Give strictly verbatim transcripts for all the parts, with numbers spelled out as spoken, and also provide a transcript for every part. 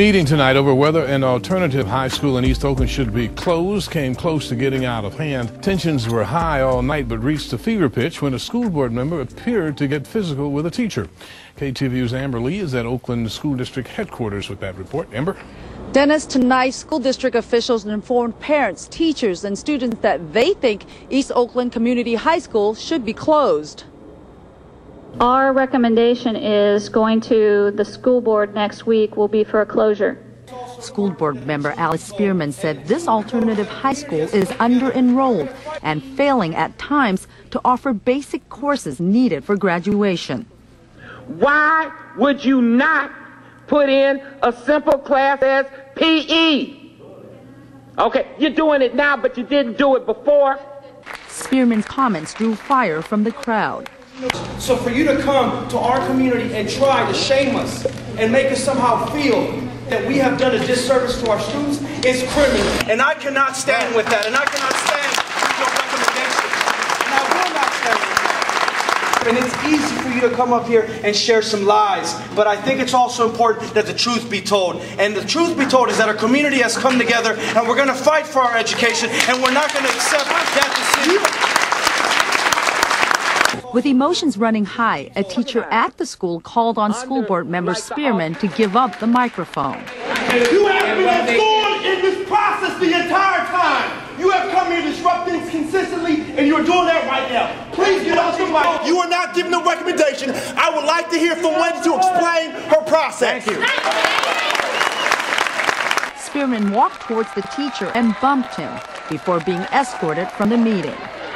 meeting tonight over whether an alternative high school in East Oakland should be closed came close to getting out of hand. Tensions were high all night but reached a fever pitch when a school board member appeared to get physical with a teacher. K T V U's Amber Lee is at Oakland School District headquarters with that report. Amber? Dennis, tonight school district officials informed parents, teachers, and students that they think East Oakland Community High School should be closed. Our recommendation is going to the school board next week will be for a closure. School board member Alice Spearman said this alternative high school is under-enrolled and failing at times to offer basic courses needed for graduation. Why would you not put in a simple class as P E? Okay, you're doing it now, but you didn't do it before. Spearman's comments drew fire from the crowd. So for you to come to our community and try to shame us and make us somehow feel that we have done a disservice to our students is criminal. And I cannot stand with that. And I cannot stand with your recommendation. And I will not stand with that. And it's easy for you to come up here and share some lies. But I think it's also important that the truth be told. And the truth be told is that our community has come together and we're going to fight for our education. And we're not going to accept that decision. With emotions running high, a teacher at the school called on school board member Spearman to give up the microphone. You have been on board in this process the entire time. You have come here disrupting consistently, and you're doing that right now. Please get off the mic. You are not giving a recommendation. I would like to hear from Wendy to explain her process. Thank you. Spearman walked towards the teacher and bumped him before being escorted from the meeting.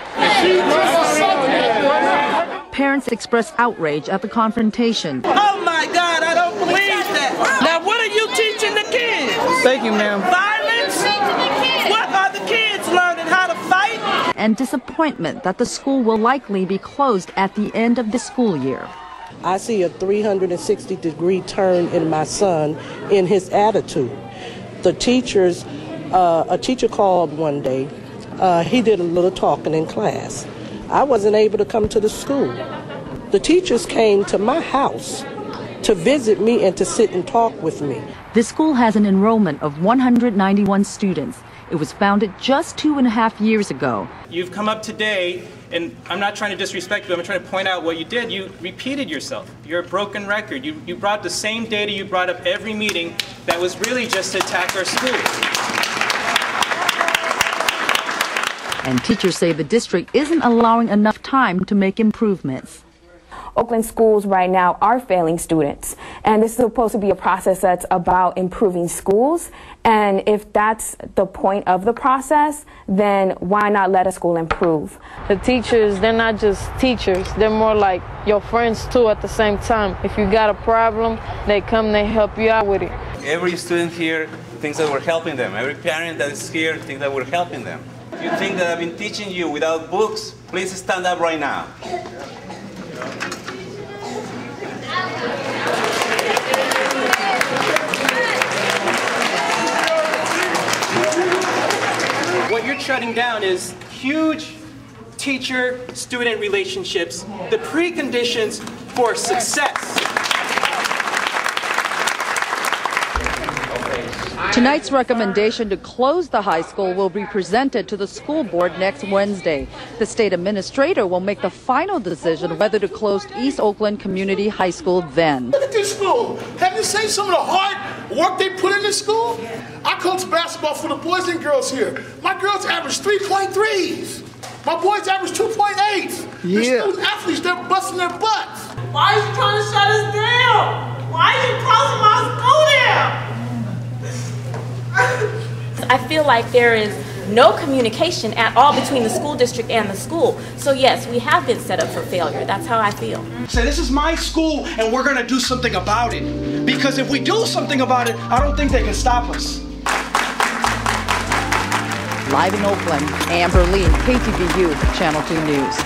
Parents expressed outrage at the confrontation. Oh my God, I don't believe that. Now what are you teaching the kids? Thank you, ma'am. Violence? What are the kids learning? How to fight? And disappointment that the school will likely be closed at the end of the school year. I see a three hundred sixty degree turn in my son in his attitude. The teachers, uh, a teacher called one day. Uh, he did a little talking in class. I wasn't able to come to the school. The teachers came to my house to visit me and to sit and talk with me. The school has an enrollment of one hundred ninety-one students. It was founded just two and a half years ago. You've come up today, and I'm not trying to disrespect you, I'm trying to point out what you did. You repeated yourself. You're a broken record. You, you brought the same data you brought up every meeting that was really just to attack our schools. And teachers say the district isn't allowing enough time to make improvements. Oakland schools right now are failing students, and this is supposed to be a process that's about improving schools. And if that's the point of the process, then why not let a school improve? The teachers, they're not just teachers, they're more like your friends too at the same time. If you got a problem, they come, they help you out with it. Every student here thinks that we're helping them. Every parent that is here thinks that we're helping them. If you think that I've been teaching you without books, please stand up right now. What you're shutting down is huge teacher-student relationships, the preconditions for success. Tonight's recommendation to close the high school will be presented to the school board next Wednesday. The state administrator will make the final decision whether to close East Oakland Community High School then. Look at this school. Have you seen some of the hard work they put in this school? I coach basketball for the boys and girls here. My girls average three point threes. My boys average two point eights. Yeah. The student athletes, they're busting their butts. Why are you trying to shut us down? Why are you closing my school down? I feel like there is no communication at all between the school district and the school. So yes, we have been set up for failure. That's how I feel. Say, this is my school and we're going to do something about it. Because if we do something about it, I don't think they can stop us. Live in Oakland, Amber Lee, K T V U, Channel two News.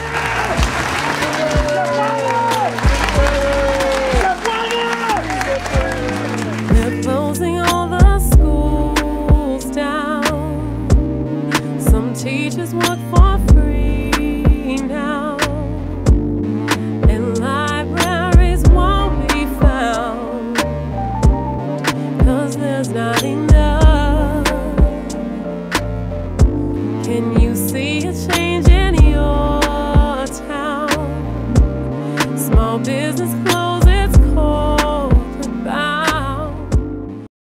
They're closing all the schools down. Some teachers work for free now, and libraries won't be found, 'cause they're Can you see a change in your town? Small business closed